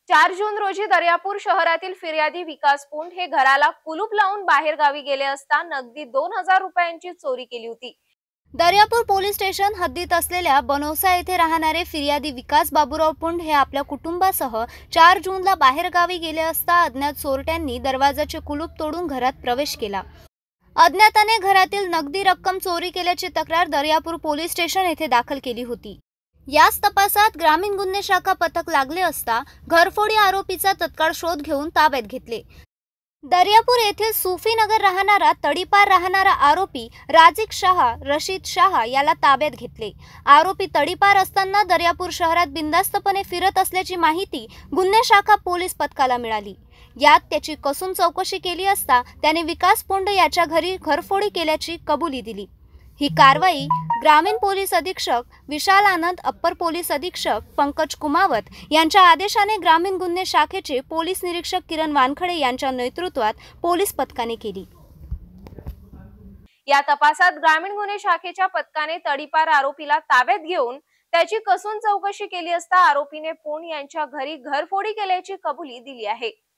4 जून रोजी दर्यापूर शहरातील फिर्यादी विकास पुंड हे घराला कुलूप लावून बाहेर गावी गेले असता नगदी 2000 रुपयांची चोरी केली होती। दर्यापूर पोलीस स्टेशन हद्दीत असलेल्या बनोसा येथे राहणारे फिर्यादी विकास बाबूराव पुंड हे आपल्या कुटुंबासह 4 जूनला बाहेरगावी गेले असता अज्ञात चोरट्यांनी दरवाजाचे कुलूप तोडून घरात प्रवेश केला। अज्ञाताने घरातील नगदी रक्कम चोरी केल्याची तक्रार दर्यापूर पोलीस स्टेशन येथे दाखल केली होती। याच तपासात ग्रामीण गुन्हे शाखा पथक लागले असता घरफोडी आरोपीचा तत्काळ शोध घेऊन ताब्यात घेतले। दर्यापूर येथील सुफीनगर राहणारा तडीपार राहणारा आरोपी राजिक शाह रशीद शाह याला ताब्यात घेतले। आरोपी तडीपार असताना दर्यापूर शहरात बिनधास्तपणे फिरत असल्याची माहिती गुन्हे शाखा पोलीस पथकाला मिळाली। यात त्याची कसून चौकशी केली असता त्याने विकास पुंड याच्या घरी घरफोडी केल्याची कबुली दिली। ही कारवाई ग्रामीण पोलीस अधीक्षक विशाल आनंद, अप्पर पोलीस अधीक्षक पंकज कुमावत यांच्या आदेशाने ग्रामीण गुन्हे शाखेचे पोलीस निरीक्षक किरण वानखडे यांच्या नेतृत्वात पोलीस पथकाने केली। या तपासात ग्रामीण गुन्हे शाखेच्या पथकाने तडीपार आरोपीला ताब्यात घेऊन त्याची कसून चौकशी केली असता आरोपीने पुंड यांच्या घरी घरफोडी केल्याची कबुली दिली आहे।